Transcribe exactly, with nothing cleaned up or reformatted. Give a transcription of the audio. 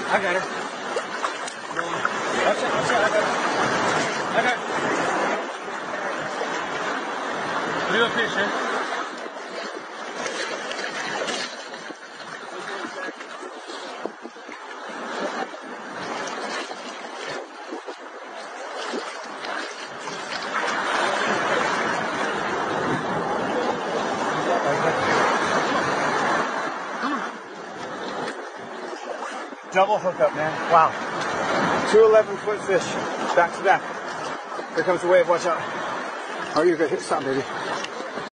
I got her. Watch out, watch out, I got her. I got her. Real fish, eh? Double hookup, man. Wow. Two eleven foot fish. Back to back. Here comes the wave. Watch out. Oh, you're good. Hit something, baby.